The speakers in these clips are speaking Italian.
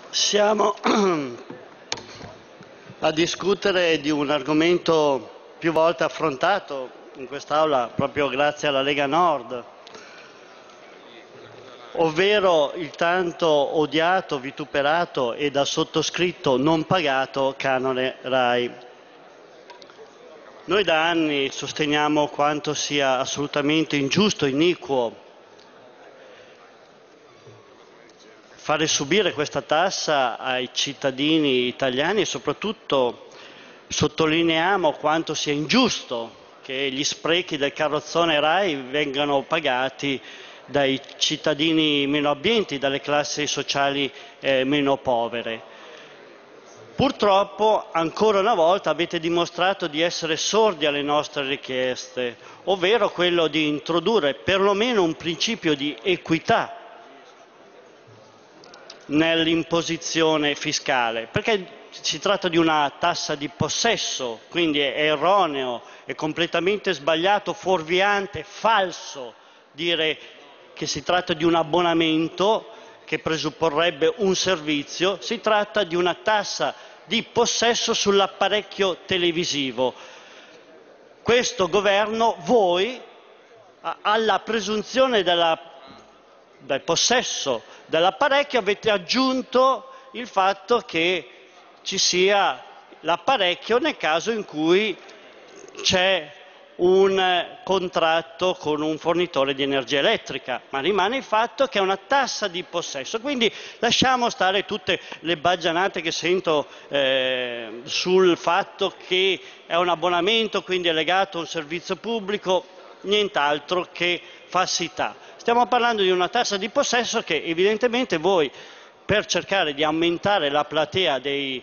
Siamo a discutere di un argomento più volte affrontato in quest'Aula proprio grazie alla Lega Nord, ovvero il tanto odiato, vituperato e dal sottoscritto non pagato canone RAI. Noi da anni sosteniamo quanto sia assolutamente ingiusto, iniquo fare subire questa tassa ai cittadini italiani e soprattutto sottolineiamo quanto sia ingiusto che gli sprechi del carrozzone RAI vengano pagati dai cittadini meno abbienti, dalle classi sociali meno povere. Purtroppo, ancora una volta, avete dimostrato di essere sordi alle nostre richieste, ovvero quello di introdurre perlomeno un principio di equità nell'imposizione fiscale, perché si tratta di una tassa di possesso, quindi è erroneo, è completamente sbagliato, fuorviante, falso dire che si tratta di un abbonamento che presupporrebbe un servizio. Si tratta di una tassa di possesso sull'apparecchio televisivo. Questo governo, voi, alla presunzione del possesso dell'apparecchio avete aggiunto il fatto che ci sia l'apparecchio nel caso in cui c'è un contratto con un fornitore di energia elettrica, ma rimane il fatto che è una tassa di possesso. Quindi lasciamo stare tutte le baggianate che sento sul fatto che è un abbonamento, quindi è legato a un servizio pubblico, nient'altro che falsità. Stiamo parlando di una tassa di possesso che evidentemente voi, per cercare di aumentare la platea delle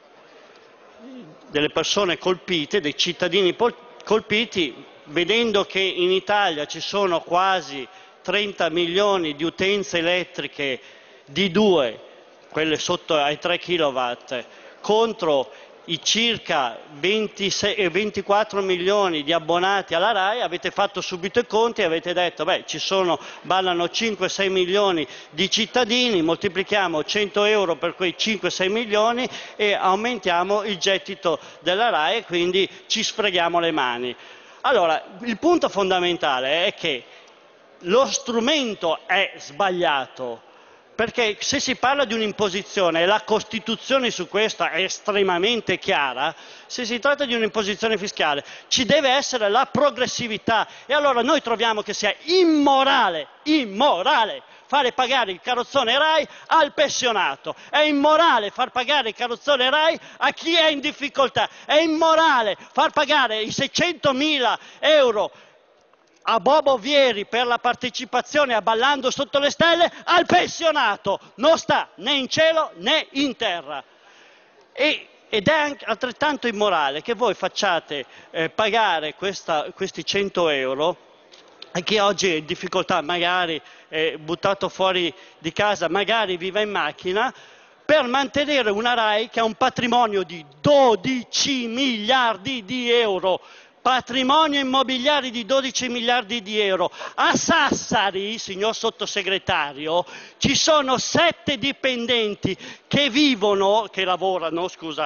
persone colpite, dei cittadini colpiti, vedendo che in Italia ci sono quasi 30 milioni di utenze elettriche D2, quelle sotto ai 3 kW, contro i circa 24 milioni di abbonati alla RAI, avete fatto subito i conti e avete detto ballano 5-6 milioni di cittadini, moltiplichiamo 100 euro per quei 5-6 milioni e aumentiamo il gettito della RAI e quindi ci sfreghiamo le mani. Allora, il punto fondamentale è che lo strumento è sbagliato, perché se si parla di un'imposizione, e la Costituzione su questo è estremamente chiara, se si tratta di un'imposizione fiscale ci deve essere la progressività e allora noi troviamo che sia immorale fare pagare il carrozzone RAI al pensionato, è immorale far pagare il carrozzone RAI a chi è in difficoltà, è immorale far pagare i 600.000 euro a Bobo Vieri per la partecipazione a Ballando sotto le stelle al pensionato, non sta né in cielo né in terra. Ed è anche altrettanto immorale che voi facciate pagare questi 100 euro a chi oggi è in difficoltà, magari è buttato fuori di casa, magari vive in macchina, per mantenere una RAI che ha un patrimonio di 12 miliardi di euro. Patrimonio immobiliare di 12 miliardi di euro. A Sassari, signor sottosegretario, ci sono 7 dipendenti che lavorano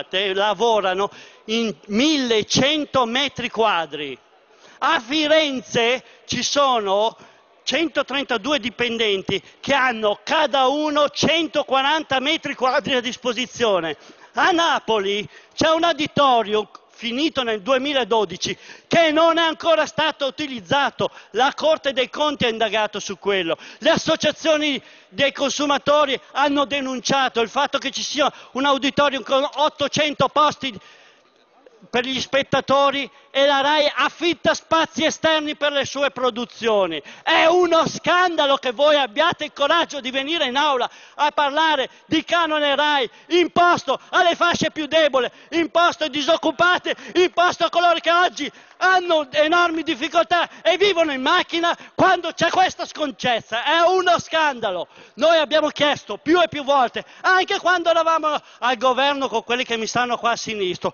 in 1100 metri quadri. A Firenze ci sono 132 dipendenti che hanno cada uno 140 metri quadri a disposizione. A Napoli c'è un auditorium finito nel 2012 che non è ancora stato utilizzato, la Corte dei Conti ha indagato su quello, le associazioni dei consumatori hanno denunciato il fatto che ci sia un auditorium con 800 posti per gli spettatori e la RAI affitta spazi esterni per le sue produzioni. È uno scandalo che voi abbiate il coraggio di venire in aula a parlare di canone RAI, imposto alle fasce più deboli, imposto ai disoccupati, imposto a coloro che oggi hanno enormi difficoltà e vivono in macchina quando c'è questa sconcezza. È uno scandalo. Noi abbiamo chiesto più e più volte, anche quando eravamo al governo con quelli che mi stanno qua a sinistra,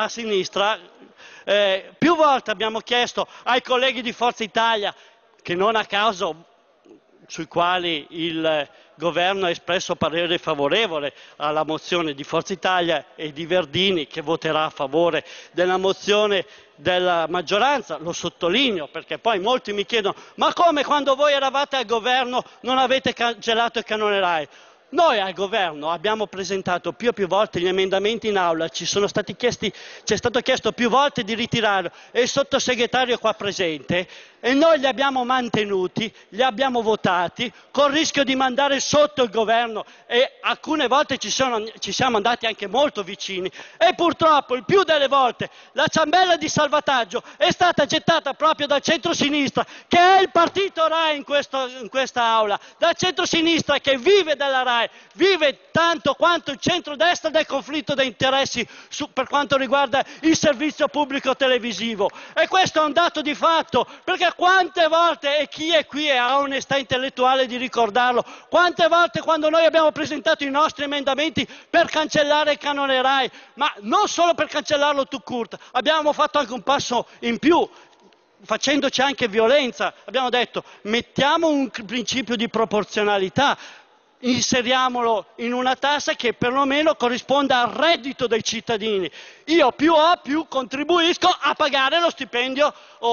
più volte abbiamo chiesto ai colleghi di Forza Italia, che non a caso sui quali il Governo ha espresso parere favorevole alla mozione di Forza Italia e di Verdini, che voterà a favore della mozione della maggioranza. Lo sottolineo perché poi molti mi chiedono: ma come, quando voi eravate al governo non avete cancellato il canone Rai? Noi al governo abbiamo presentato più e più volte gli emendamenti in aula, ci è stato chiesto più volte di ritirarlo e il sottosegretario è qua presente e noi li abbiamo mantenuti, li abbiamo votati col rischio di mandare sotto il governo e alcune volte ci siamo andati anche molto vicini e purtroppo il più delle volte la ciambella di salvataggio è stata gettata proprio dal centro-sinistra, che è il partito Rai in questa aula, dal centro-sinistra che vive della Rai, vive tanto quanto il centro-destra del conflitto di interessi per quanto riguarda il servizio pubblico televisivo. E questo è un dato di fatto, perché quante volte, e chi è qui e ha onestà intellettuale di ricordarlo, quante volte quando noi abbiamo presentato i nostri emendamenti per cancellare il canone Rai, ma non solo per cancellarlo tout court, abbiamo fatto anche un passo in più, facendoci anche violenza, abbiamo detto mettiamo un principio di proporzionalità, inseriamolo in una tassa che perlomeno corrisponda al reddito dei cittadini. Io più ho, più contribuisco a pagare lo stipendio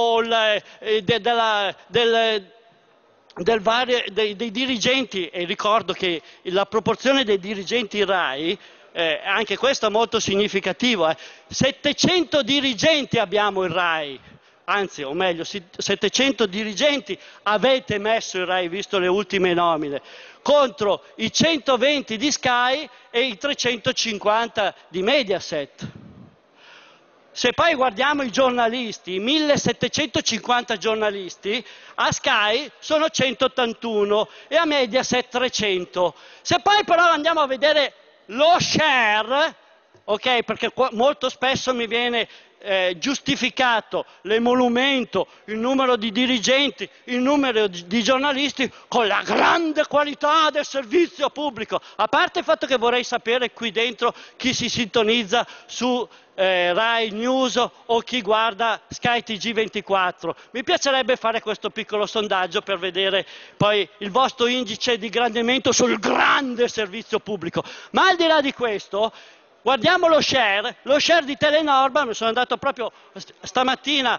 dei dirigenti, e ricordo che la proporzione dei dirigenti RAI, anche questo è molto significativo, 700 dirigenti abbiamo in RAI, anzi, o meglio, 700 dirigenti avete messo in RAI, visto le ultime nomine, contro i 120 di Sky e i 350 di Mediaset. Se poi guardiamo i giornalisti, i 1750 giornalisti, a Sky sono 181 e a Mediaset 300. Se poi però andiamo a vedere lo share, ok, perché molto spesso mi viene giustificato l'emolumento, il numero di dirigenti, il numero di giornalisti con la grande qualità del servizio pubblico, a parte il fatto che vorrei sapere qui dentro chi si sintonizza su Rai News o chi guarda Sky TG24. Mi piacerebbe fare questo piccolo sondaggio per vedere poi il vostro indice di ingrandimento sul grande servizio pubblico. Ma al di là di questo, guardiamo lo share di Telenorba. Mi sono andato proprio stamattina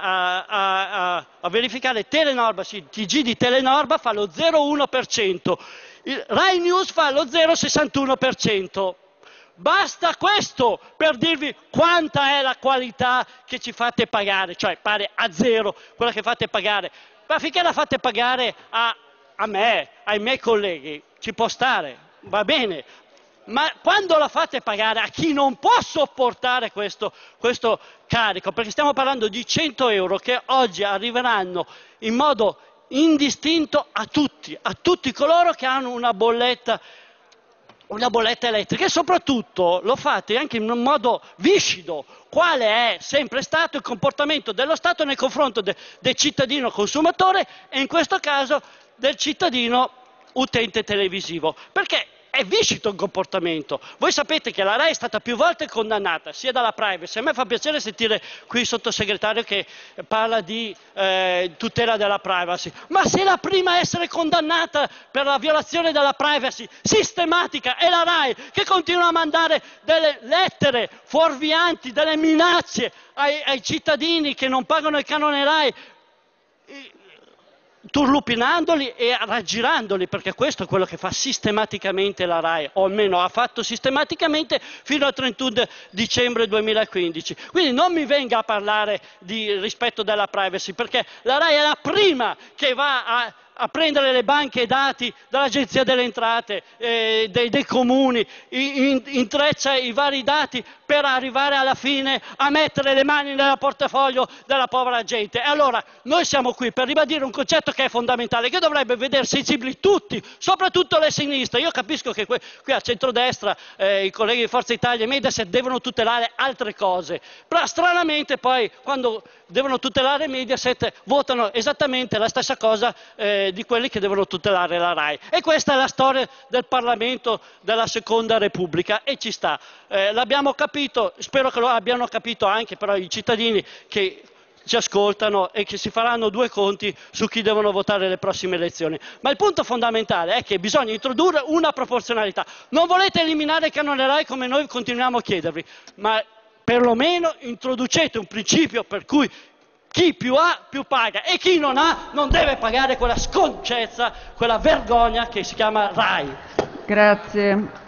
a verificare Telenorba, sì, TG di Telenorba fa lo 0,1%, Rai News fa lo 0,61%. Basta questo per dirvi quanta è la qualità che ci fate pagare, cioè pare a zero quella che fate pagare. Ma finché la fate pagare a me, ai miei colleghi, ci può stare, va bene. Ma quando la fate pagare a chi non può sopportare questo carico, perché stiamo parlando di 100 euro che oggi arriveranno in modo indistinto a tutti coloro che hanno una bolletta elettrica, e soprattutto lo fate anche in un modo viscido, quale è sempre stato il comportamento dello Stato nei confronti del cittadino consumatore e in questo caso del cittadino utente televisivo, perché è viscito il comportamento. Voi sapete che la Rai è stata più volte condannata, sia dalla privacy, a me fa piacere sentire qui il sottosegretario che parla di tutela della privacy, ma se la prima a essere condannata per la violazione della privacy sistematica è la Rai, che continua a mandare delle lettere fuorvianti, delle minacce ai cittadini che non pagano il canone Rai, turlupinandoli e raggirandoli, perché questo è quello che fa sistematicamente la Rai, o almeno ha fatto sistematicamente fino al 31 dicembre 2015. Quindi non mi venga a parlare di rispetto della privacy, perché la Rai è la prima che va a prendere le banche dati dall'Agenzia delle Entrate, dei comuni, intreccia i vari dati per arrivare alla fine a mettere le mani nel portafoglio della povera gente. E allora noi siamo qui per ribadire un concetto che è fondamentale, che dovrebbe vedere sensibili tutti, soprattutto le sinistre. Io capisco che qui a centrodestra i colleghi di Forza Italia e Mediaset devono tutelare altre cose, però stranamente poi quando devono tutelare Mediaset votano esattamente la stessa cosa di quelli che devono tutelare la Rai. E questa è la storia del Parlamento della Seconda Repubblica e ci sta. L'abbiamo capito, spero che lo abbiano capito anche però i cittadini che ci ascoltano e che si faranno due conti su chi devono votare le prossime elezioni. Ma il punto fondamentale è che bisogna introdurre una proporzionalità. Non volete eliminare il canone RAI come noi continuiamo a chiedervi, ma perlomeno introducete un principio per cui chi più ha più paga e chi non ha non deve pagare quella sconcezza, quella vergogna che si chiama RAI. Grazie.